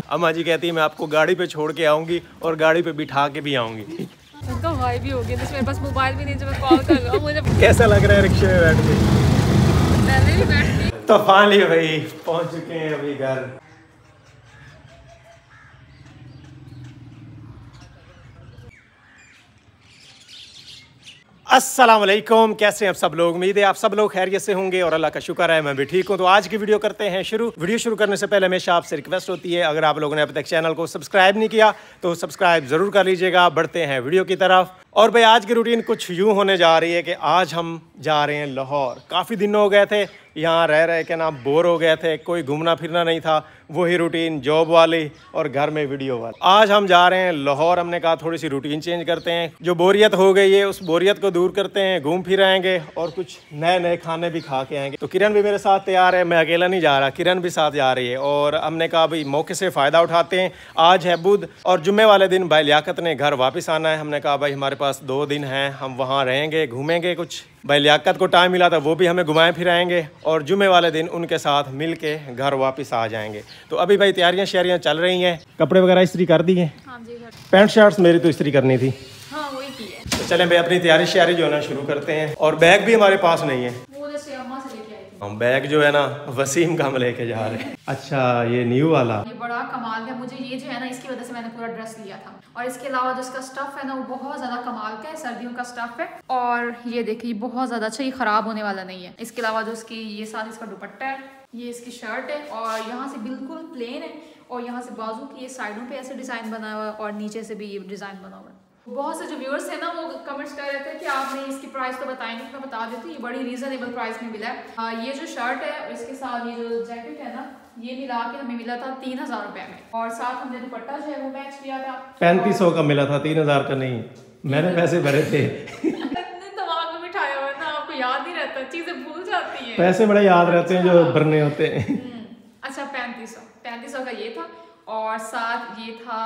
अम्मा जी कहती है मैं आपको गाड़ी पे छोड़ के आऊँगी और गाड़ी पे बिठा के भी आऊँगी। उनका भाई भी हो गया, तो मेरे पास मोबाइल भी नहीं जो मैं कॉल कर रहा हूँ। मुझे कैसा लग रहा है रिक्शे में बैठ के? पहले भी बैठती। तो फाइनली भाई पहुँच चुके हैं अभी घर। अस्सलाम वालेकुम, कैसे हैं आप सब लोग? उम्मीद है आप सब लोग खैरियत से होंगे और अल्लाह का शुक्र है मैं भी ठीक हूं। तो आज की वीडियो करते हैं शुरू। वीडियो शुरू करने से पहले हमेशा आपसे रिक्वेस्ट होती है, अगर आप लोगों ने अभी तक चैनल को सब्सक्राइब नहीं किया तो सब्सक्राइब ज़रूर कर लीजिएगा। बढ़ते हैं वीडियो की तरफ। और भाई आज की रूटीन कुछ यूँ होने जा रही है कि आज हम जा रहे हैं लाहौर। काफ़ी दिन हो गए थे यहाँ रह रहे के ना, बोर हो गए थे, कोई घूमना फिरना नहीं था, वही रूटीन जॉब वाली और घर में वीडियो वाली। आज हम जा रहे हैं लाहौर। हमने कहा थोड़ी सी रूटीन चेंज करते हैं, जो बोरियत हो गई है उस बोरियत को दूर करते हैं, घूम फिर आएंगे और कुछ नए नए खाने भी खा के आएंगे। तो किरण भी मेरे साथ तैयार है, मैं अकेला नहीं जा रहा, किरण भी साथ जा रही है। और हमने कहा भाई मौके से फ़ायदा उठाते हैं। आज है बुध और जुम्मे वाले दिन भाई लियाकत ने घर वापस आना है। हमने कहा भाई हमारे पास 2 दिन हैं, हम वहाँ रहेंगे, घूमेंगे। कुछ भाई लियाकत को टाइम मिला था, वो भी हमें घुमाएं फिराएंगे और जुम्मे वाले दिन उनके साथ मिल के घर वापस आ जाएंगे। तो अभी भाई तैयारियां शहरियाँ चल रही हैं। कपड़े वगैरह इस्त्री कर दी हैं? हाँ जी, पैंट शर्ट्स मेरी तो इस्त्री करनी थी। हाँ वही की है। तो चलें भाई अपनी तैयारी शहरी जो है ना शुरू करते हैं। और बैग भी हमारे पास नहीं है, वो जैसे अम्मा से लेके आई थी। हम बैग जो है ना वसीम का हम लेके जा रहे हैं। अच्छा ये न्यू वाला, ये बड़ा कमाल है। मुझे ये जो है ना इसकी वजह से मैंने पूरा ड्रेस लिया था। और इसके अलावा जो इसका स्टफ है ना वो बहुत ज़्यादा कमाल का है, सर्दियों का स्टफ है। और ये देखिए बहुत ज़्यादा अच्छा, ये ख़राब होने वाला नहीं है। इसके अलावा जो इसकी ये साथ इसका दुपट्टा है, ये इसकी शर्ट है और यहाँ से बिल्कुल प्लेन है और यहाँ से बाजू की ये साइडों पे ऐसे डिज़ाइन बना हुआ है और नीचे से भी ये डिज़ाइन बना हुआ है। बहुत से जो व्यूअर्स हैं ना वो कमेंट्स कर रहे थे कि आपने इसकी प्राइस तो बताएंगे, मैं बता देती हूँ। ये बड़ी रीजनेबल प्राइस में मिला है। ये जो शर्ट है और इसके साथ ये जो जैकेट है ना, ये मिला के हमें मिला था 3000 रुपये में। और साथ हमने दुपट्टा जो है वो मैच किया था। 3500 का मिला था, 3000 का नहीं। मैंने पैसे भरे थे। दिमाग में बिठाया हुआ ना, आपको याद नहीं रहता, चीजें भूल जाती हैं। पैसे बड़े याद रहते हैं जो भरने होते हैं। अच्छा 3500 का ये था और साथ ये था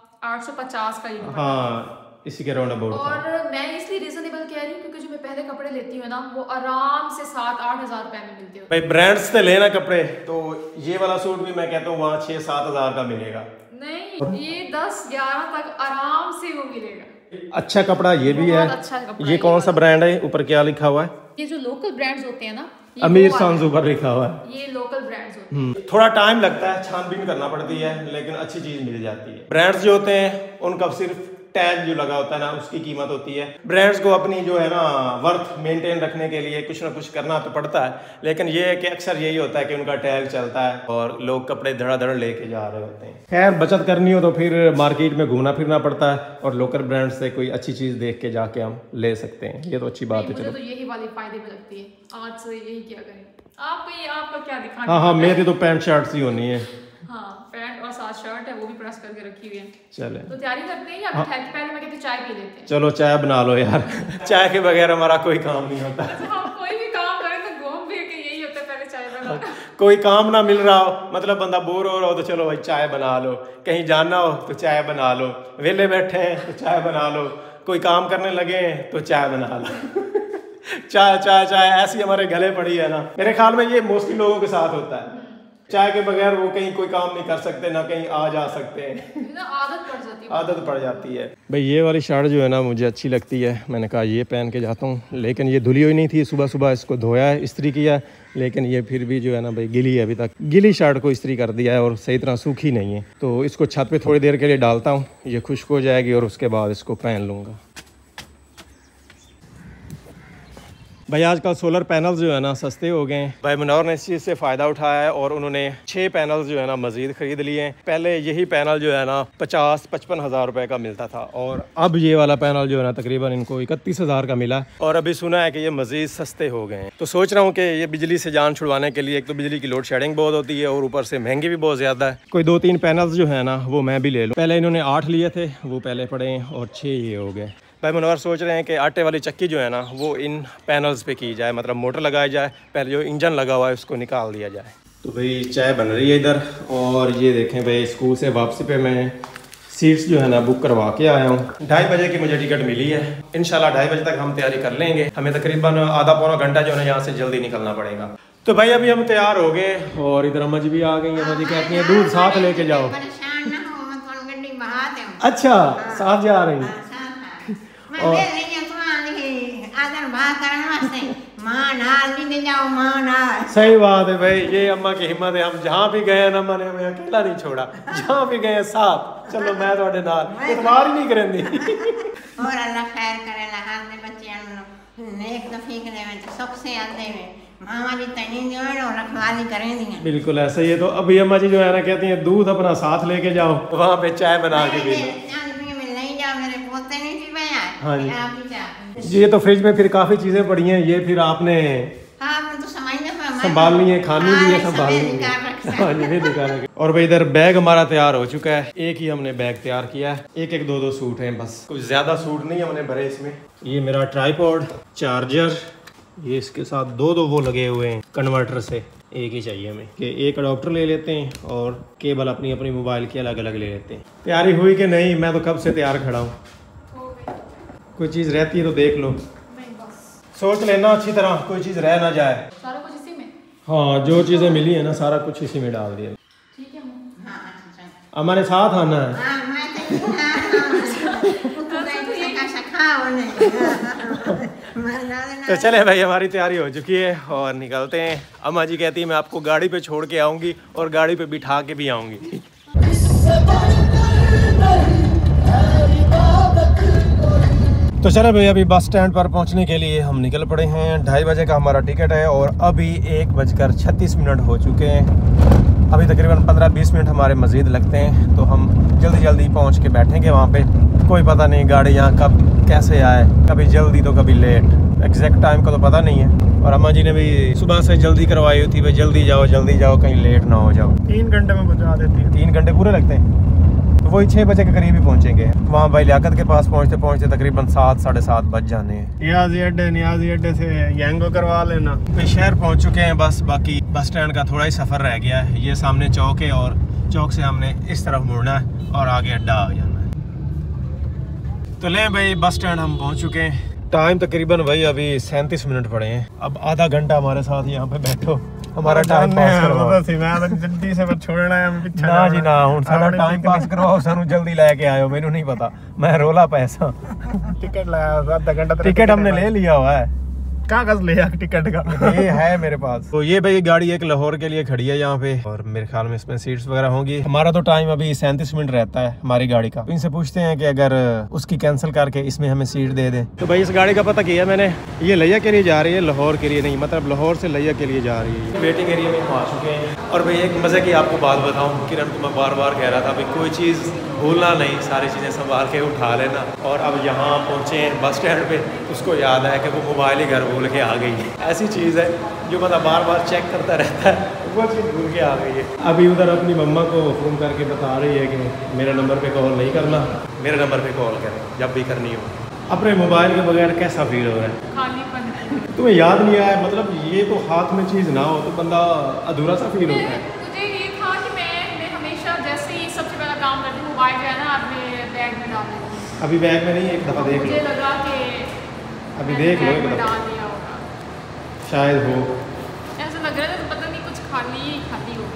850 का ये। हाँ इसी के राउंड अबाउट। और मैं इसलिए रीजनेबल कह रही हूँ क्योंकि जो मैं पहले कपड़े लेती हूँ ना वो आराम से 7-8 हज़ार रुपए में मिलते हैं भाई। ब्रांड्स से लेना कपड़े, तो ये वाला सूट भी मैं कहता हूँ वहाँ 6-7 हज़ार का मिलेगा। नहीं, ये 10-11 तक आराम से वो मिलेगा। अच्छा कपड़ा ये भी है। अच्छा कपड़ा। ये कौन सा ब्रांड है? ऊपर क्या लिखा हुआ है? ये जो लोकल ब्रांड्स होते हैं ना, अमीर सांस ऊपर लिखा हुआ है। ये लोकल ब्रांड्स होते हैं। थोड़ा टाइम लगता है, छानबीन करना पड़ती है, लेकिन अच्छी चीज मिल जाती है। ब्रांड्स जो होते हैं उनका सिर्फ टैग जो लगा होता है ना उसकी कीमत होती है। ब्रांड्स को अपनी जो है ना वर्थ मेंटेन रखने के लिए कुछ ना कुछ करना तो पड़ता है, लेकिन ये है कि अक्सर यही होता है कि उनका टैग चलता है और लोग कपड़े धड़ाधड़ लेके जा रहे होते हैं। खैर बचत करनी हो तो फिर मार्केट में घूमना फिरना पड़ता है और लोकल ब्रांड से कोई अच्छी चीज देख के जाके हम ले सकते हैं। ये तो अच्छी बात है। चलो तो यही वाली फायदे में लगती है। आज से यही क्या करें, आपका क्या दिखाना? हाँ मेरी तो पैंट शर्ट्स ही होनी है। हाँ पैंट और साथ शर्ट है, वो भी प्रेस करके रखी हुई है। चले तो तैयारी करते हैं या पहले मैं कहती चाय पी लेते हैं। चलो चाय बना लो यार। चाय के बगैर हमारा कोई काम नहीं होता। हम कोई भी काम करें तो घूम फिर के यही होता है, पहले चाय बना। कोई काम ना मिल रहा हो, मतलब बंदा बोर हो रहा हो तो चलो भाई चाय बना लो, कहीं जाना हो तो चाय बना लो, वेले बैठे हैं तो चाय बना लो, कोई काम करने लगे हैं तो चाय बना लो। चाय चाय चाय ऐसी हमारे गले पड़ी है ना। मेरे ख्याल में ये मोस्टली लोगों के साथ होता है। चाय के बगैर वो कहीं कोई काम नहीं कर सकते, ना कहीं आ जा सकते हैं। आदत पड़ जाती है। भाई ये वाली शर्ट जो है ना मुझे अच्छी लगती है, मैंने कहा ये पहन के जाता हूँ, लेकिन ये धुली हुई नहीं थी। सुबह सुबह इसको धोया है, इस्त्री किया है, लेकिन ये फिर भी जो है ना भाई गिली है। अभी तक गिली शर्ट को इस्त्री कर दिया है और सही तरह सूखी नहीं है, तो इसको छत पे थोड़ी देर के लिए डालता हूँ, ये खुश्क हो जाएगी और उसके बाद इसको पहन लूँगा। भाई आजकल सोलर पैनल्स जो है ना सस्ते हो गए हैं। भाई मनोहर ने इस चीज़ से फ़ायदा उठाया है और उन्होंने 6 पैनल्स जो है ना मज़ीद ख़रीद लिए हैं। पहले यही पैनल जो है ना 50-55 हज़ार रुपये का मिलता था और अब ये वाला पैनल जो है ना तकरीबन इनको 31 हज़ार का मिला। और अभी सुना है कि ये मज़ीद सस्ते हो गए हैं। तो सोच रहा हूँ कि ये बिजली से जान छुड़वाने के लिए, एक तो बिजली की लोड शेडिंग बहुत होती है और ऊपर से महंगी भी बहुत ज़्यादा है, कोई 2-3 पैनल्स जो है ना वो मैं भी ले लूँ। पहले इन्होंने 8 लिए थे, वो पहले पड़े हैं और 6 ये हो गए। भाई मनोहर सोच रहे हैं कि आटे वाली चक्की जो है ना वो इन पैनल्स पे की जाए, मतलब मोटर लगाई जाए, पहले जो इंजन लगा हुआ है उसको निकाल दिया जाए। तो भाई चाय बन रही है इधर और ये देखें भाई स्कूल से वापसी पे मैं सीट्स जो है ना बुक करवा के आया हूँ। 2:30 बजे की मुझे टिकट मिली है। इंशाल्लाह 2:30 बजे तक हम तैयारी कर लेंगे। हमें तकरीबन आधा पौना घंटा जो है यहाँ से जल्दी निकलना पड़ेगा। तो भाई अभी हम तैयार हो गए और इधर अम्मा जी भी आ गई हैं। अम्मा जी कहती हैं दूध साथ लेके जाओ। अच्छा साथ जा रही हैं। मैं नहीं तो आदर बात करने वास्ते मां नाल नहीं जाओ मां नाल। सही बात है भाई, ये अम्मा की हिम्मत है। हम जहाँ भी गए ना अम्मा ने हमें अकेला नहीं छोड़ा, जहाँ भी गए साथ चलो मैं थोड़े नाल, इतबार ही नहीं करेंदी। और अल्लाह खैर करे लहार दे बच्चियां नु नेक तफीक दे में सुख से आंदे में मामा जी तनी जो है और रखवाली करें दी। बिल्कुल ऐसा ही है। तो अभी अम्मा जी जो है ना कहती हैं दूध अपना साथ लेके जाओ, वहाँ पे चाय बना के पी लो। नहीं जाओ मेरे पोते नहीं पी पाया। हाँ जी। आप ही चाह ये तो फ्रिज में फिर काफी चीजें पड़ी हैं, ये फिर आपने हां मैं तो समझने पर संभालनी है, खानी भी है, संभालनी है। हाँ जी फिर निकाल के। और भाई इधर बैग हमारा तैयार हो चुका है। एक ही हमने बैग तैयार किया है, एक एक दो सूट हैं बस, कुछ ज्यादा सूट नहीं हमने भरे इसमें। ये मेरा ट्राइपॉड, चार्जर, ये इसके साथ दो वो लगे हुए हैं कन्वर्टर से, एक ही चाहिए हमें कि एक अडॉप्टर ले लेते हैं और केबल अपनी अपनी मोबाइल की अलग अलग ले लेते हैं। तैयारी हुई कि नहीं? मैं तो कब से तैयार खड़ा हूँ। कोई चीज़ रहती है तो देख लो, सोच लेना अच्छी तरह, कोई चीज़ रह ना जाए। सारा कुछ इसी में? हाँ जो चीज़ें मिली है ना सारा कुछ इसी में डाल दिया। ठीक है हां अच्छा हमारे साथ आना है। हां मैं तो चले भाई हमारी तैयारी हो चुकी है और निकलते हैं। अम्मा जी कहती है मैं आपको गाड़ी पे छोड़ के आऊँगी और गाड़ी पे बिठा के भी आऊँगी। तो चलो भाई अभी बस स्टैंड पर पहुंचने के लिए हम निकल पड़े हैं। 2:30 बजे का हमारा टिकट है और अभी 1:36 हो चुके हैं। अभी तकरीबन 15-20 मिनट हमारे मज़ीद लगते हैं, तो हम जल्दी जल्दी पहुंच के बैठेंगे वहां पे। कोई पता नहीं गाड़ी यहाँ कब कैसे आए, कभी जल्दी तो कभी लेट, एग्जैक्ट टाइम का तो पता नहीं है। और अम्मा जी ने भी सुबह से जल्दी करवाई हुई थी, भाई जल्दी जाओ कहीं लेट ना हो जाओ। 3 घंटे में पहुंचा देती है। 3 घंटे पूरे लगते हैं, तो वही 6 बजे के करीब ही पहुंचेंगे वहाँ भाई लियाकत के पास। पहुँचते तकरीबन 7-7:30 बज जाने हैं। नियाजी अड्डे से यंगो करवा लेना। तो शहर पहुँच चुके हैं बस, बाकी बस स्टैंड का थोड़ा ही सफ़र रह गया है। ये सामने चौक है और चौक से हमने इस तरफ मुड़ना है और आगे अड्डा आ जाना है। तो ले भाई बस स्टैंड हम पहुँच चुके हैं। टाइम तकरीबन भाई अभी 37 मिनट पड़े हैं। अब आधा घंटा हमारे साथ यहाँ पे बैठो, हमारा टाइम पास करवाओ। जल्दी से छोड़ना है ना जी ना, हुण सारा टाइम पास करवाओ, सानू जल्दी लेके आयो। मैनू नहीं पता, मैं रोला पैसा। टिकट लाया आधा घंटा, टिकट हमने ले लिया हुआ है। कागज ले टिकट का ये है मेरे पास। तो ये भाई गाड़ी एक लाहौर के लिए खड़ी है यहाँ पे और मेरे ख्याल में इसमें सीट्स वगैरह होंगी। हमारा तो टाइम अभी 37 मिनट रहता है हमारी गाड़ी का। तो इनसे पूछते हैं कि अगर उसकी कैंसिल करके इसमें हमें सीट दे दें। तो भाई इस गाड़ी का पता किया मैंने, ये लिया के लिए जा रही है, लाहौर के लिए नहीं, मतलब लाहौर से लिया के लिए जा रही है। वेटिंग एरिया में आ चुके हैं। और भाई एक मज़े की आपको बात बताऊँ, किरण को मैं बार बार कह रहा था भाई कोई चीज़ भूलना नहीं, सारी चीज़ें संभाल के उठा लेना। और अब यहाँ पहुँचे हैं बस स्टैंड पे, उसको याद है कि वो मोबाइल ही घर भूल के आ गई है। ऐसी चीज़ है जो मतलब बार बार चेक करता रहता है, वो चीज़ भूल के आ गई है। अभी उधर अपनी मम्मा को फ़ोन करके बता रही है कि मेरे नंबर पे कॉल नहीं करना, मेरे नंबर पे कॉल करें जब भी करनी हो। अपने मोबाइल के बगैर कैसा फील हो रहा है? खालीपन। तुम्हें याद नहीं आया, मतलब ये तो हाथ में चीज़ ना हो तो बंदा अधूरा सा फील होता है। मुझे ये था कि मैं हमेशा जैसे ही सबसे पहला काम करती हूँ मोबाइल जो है ना अपने बैग में डाल देती हूँ। अभी बैग में नहीं, एक दफ़ा देख लो। मुझे लगा कि अभी देख लो एक दफ़ा, डाल दिया होगा, शायद हो। ऐसा लग रहा था, तो पता नहीं कुछ खाली हो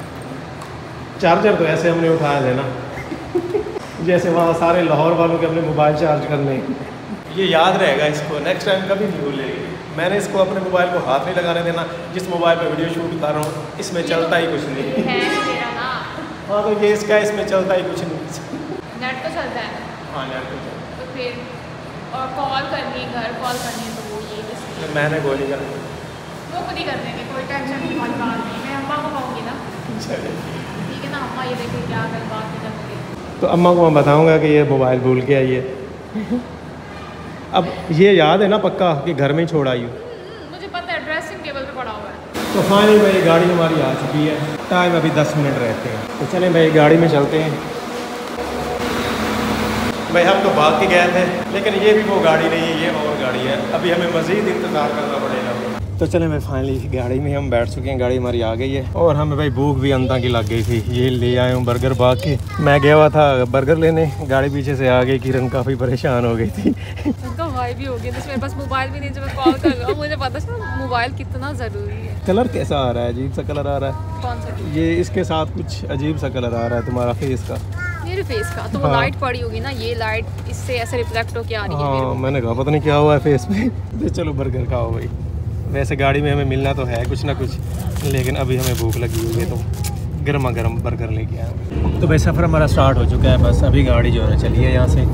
गया। चार्जर तो ऐसे हमने उठाया थे ना जैसे वहाँ सारे लाहौर वालों के अपने मोबाइल चार्ज करने। ये याद रहेगा इसको, नेक्स्ट टाइम कभी नहीं भूलेगी। मैंने इसको अपने मोबाइल को हाथ नहीं लगाने देना। जिस मोबाइल पे वीडियो शूट कर रहा हूँ इसमें चलता ही कुछ नहीं है मेरा ना। हाँ तो ये इसका, इसमें चलता ही कुछ नहीं। नेट तो चलता है। हाँ नेट तो चलता तो फिर और कॉल करनी है, घर कॉल करनी है, तो वो ये है। मैंने गोली कर वो खुद ही कर देंगे, कोई टेंशन नहीं वाली बात नहीं। मैं अम्मा को कहूँगी ना, ठीक है ना अम्मा, ये देखिए क्या कर बात है जब तो अम्मा को मैं बताऊँगा कि ये मोबाइल भूल के आई है। अब ये याद है ना पक्का कि घर में ही छोड़ आई हो? मुझे पता है, ड्रेसिंग टेबल पे पड़ा हुआ है। तो फाइनली भाई गाड़ी हमारी आ चुकी है। टाइम अभी 10 मिनट रहते हैं, तो चलें भाई गाड़ी में चलते हैं। भाई हम तो भाग के गए थे, लेकिन ये भी वो गाड़ी नहीं है, ये और गाड़ी है। अभी हमें मज़ीद इंतज़ार करना पड़ेगा। तो चले भाई फाइनली गाड़ी में हम बैठ चुके हैं, गाड़ी हमारी आ गई है। और हमें भाई भूख भी अंधा की लग गई थी। ये ले आए हूँ बर्गर भाग के, मैं गया हुआ था बर्गर लेने, गाड़ी पीछे से आ गई। किरण काफ़ी परेशान हो गई थी। तो भाई भी हो गया, तो मेरे पास मोबाइल भी नहीं, जब मैं कॉल कर रहा हूँ मुझे पता चला मोबाइल कितना ज़रूरी है। कलर कैसा आ रहा है? अजीब सा कलर आ रहा है। कौन सा? ये इसके साथ कुछ अजीब सा कलर आ रहा है तुम्हारा फेस का। मेरे फेस का तो वो लाइट पड़ी होगी ना, ये लाइट इससे ऐसे रिफ्लेक्ट होके आ रही है मेरे हाँ को। मैंने कहा पता नहीं क्या हुआ है फेस पे। तो चलो बर्गर खाओ भाई। वैसे गाड़ी में हमें मिलना तो है कुछ ना कुछ, लेकिन अभी हमें भूख लगी हुई है तो गर्मा गर्म बर्गर लेके आए। तो भाई सफ़र हमारा स्टार्ट हो चुका है, बस अभी गाड़ी जो है चली है यहाँ से।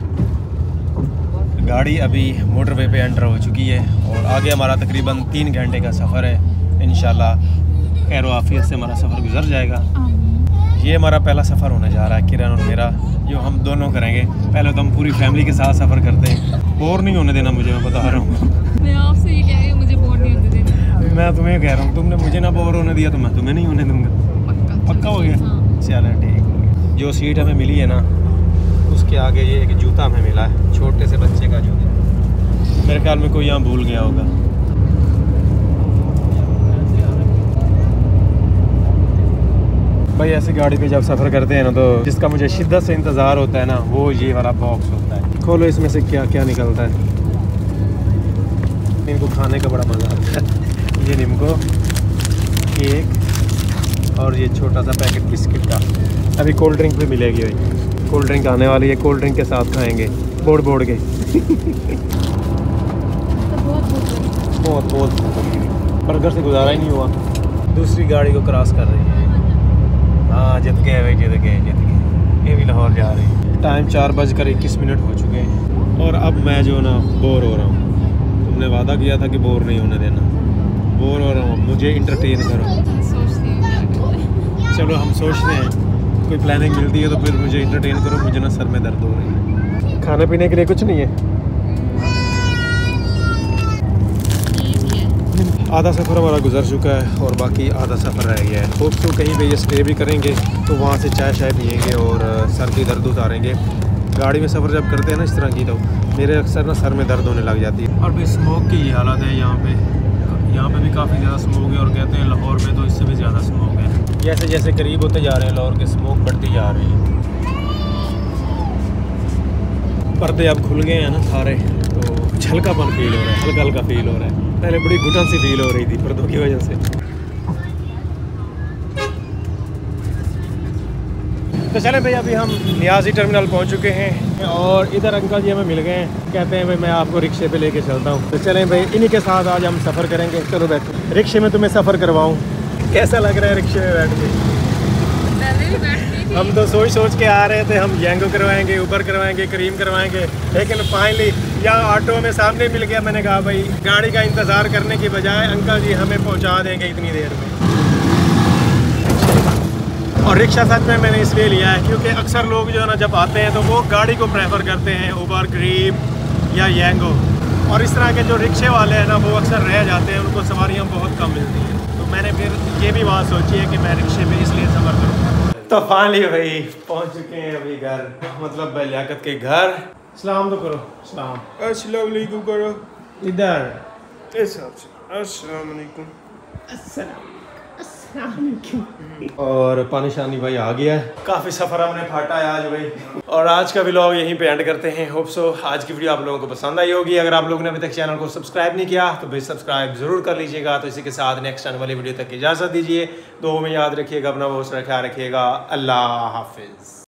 गाड़ी अभी मोटरवे पे एंटर हो चुकी है और आगे हमारा तकरीबन 3 घंटे का सफ़र है। इंशाल्लाह खैर आफियत से हमारा सफ़र गुजर जाएगा। ये हमारा पहला सफ़र होने जा रहा है किरण और मेरा, जो हम दोनों करेंगे। पहले तो हम पूरी फैमिली के साथ सफ़र करते हैं। बोर नहीं होने देना मुझे, मैं बता रहा हूँ। मैं आपसे ये कह रही हूँ, मुझे बोर नहीं होने देना। मैं तुम्हें कह रहा हूँ, तुमने मुझे ना बोर होने दिया तो मैं तुम्हें नहीं होने दूँगा। पक्का हो गया? चलो ठीक हो गया। जो सीट हमें मिली है ना, उसके आगे ये एक जूता हमें मिला है, छोटे से बच्चे का जूता। मेरे ख्याल में कोई यहाँ भूल गया होगा। भाई ऐसी गाड़ी पे जब सफ़र करते हैं ना, तो जिसका मुझे शिद्दत से इंतज़ार होता है ना, वो ये वाला बॉक्स होता है। खोलो इसमें से क्या क्या निकलता है। इनको खाने का बड़ा मज़ा आता है। ये निम्को, केक और ये छोटा सा पैकेट बिस्किट का। अभी कोल्ड ड्रिंक भी मिलेगी भाई, कोल्ड ड्रिंक आने वाली है, कोल्ड ड्रिंक के साथ खाएंगे बोड़ बोड़ के। बहुत बर्गर से गुजारा ही नहीं हुआ। दूसरी गाड़ी को क्रॉस कर रही है। हाँ जित गए भाई, जित गए। ये भी लाहौर जा रही है। टाइम 4:21 हो चुके हैं और अब मैं जो ना बोर हो रहा हूँ। तुमने वादा किया था कि बोर नहीं होने देना। बोर हो रहा हूँ, मुझे इंटरटेन करो। चलो हम सोचते हैं, कोई प्लानिंग मिलती है तो फिर मुझे इंटरटेन करो। मुझे ना सर में दर्द हो रही है। खाने पीने के लिए कुछ नहीं है। आधा सफ़र हमारा गुजर चुका है और बाकी आधा सफ़र रह गया है। होप तो कहीं पे ये स्टे भी करेंगे तो वहाँ से चाय शाय पियेंगे और सर की दर्द उतारेंगे। गाड़ी में सफ़र जब करते हैं ना इस तरह की, तो मेरे अक्सर ना सर में दर्द होने लग जाती है। और भी स्मोक की ये हालत है यहाँ पे भी काफ़ी ज़्यादा स्मोक है और कहते हैं लाहौर में तो इससे भी ज़्यादा स्मोक है। जैसे जैसे करीब होते जा रहे हैं लाहौर के, स्मोक बढ़ती जा रही है। पर्दे अब खुल गए हैं ना सारे, तो हल्कापन फील हो रहा है, हल्का हल्का फील हो रहा है। पहले बड़ी घुटन सी फील हो रही थी पर्दों की वजह से। तो चले भाई, अभी हम नियाजी टर्मिनल पहुंच चुके हैं और इधर अंकल जी हमें मिल गए हैं। कहते हैं भाई मैं आपको रिक्शे पे लेके चलता हूं। तो चलें भाई, इन्हीं के साथ आज हम सफ़र करेंगे। चलो बैठो, रिक्शे में तुम्हें सफ़र करवाऊं। कैसा लग रहा है रिक्शे में बैठ के? हम तो सोच के आ रहे थे हम यंगो करवाएंगे, ऊबर करवाएंगे, करीम करवाएंगे, लेकिन फाइनली यहाँ ऑटो में सामने मिल गया। मैंने कहा भाई गाड़ी का इंतज़ार करने की बजाय अंकल जी हमें पहुँचा देंगे इतनी देर में। और रिक्शा सच में मैंने इसलिए लिया है क्योंकि अक्सर लोग जो है ना जब आते हैं तो वो गाड़ी को प्रेफर करते हैं, ऊबर, करीम या यंगो। और इस तरह के जो रिक्शे वाले हैं ना वो अक्सर रह जाते हैं, उनको सवारियाँ बहुत कम मिलती हैं। तो मैंने फिर ये भी बात सोची है कि मैं रिक्शे पे इसलिए सफ़र करूँ। तो फाइनली भाई पहुंच चुके हैं अभी घर, मतलब लियाकत के घर। सलाम तो करो। सलाम। अस्सलाम वालेकुम करो। इधर अस्सलाम वालेकुम। और पानी शानी भाई आ गया है। काफ़ी सफ़र हमने फाटा है आज भाई। और आज का व्लॉग यहीं पे एंड करते हैं। होप सो आज की वीडियो आप लोगों को पसंद आई होगी। अगर आप लोगों ने अभी तक चैनल को सब्सक्राइब नहीं किया तो भाई सब्सक्राइब जरूर कर लीजिएगा। तो इसी के साथ नेक्स्ट आने वाली वीडियो तक इजाज़त दीजिए। दुआ में याद रखिएगा, अपना बहुत सारा ख्याल रखिएगा। अल्लाह हाफिज़।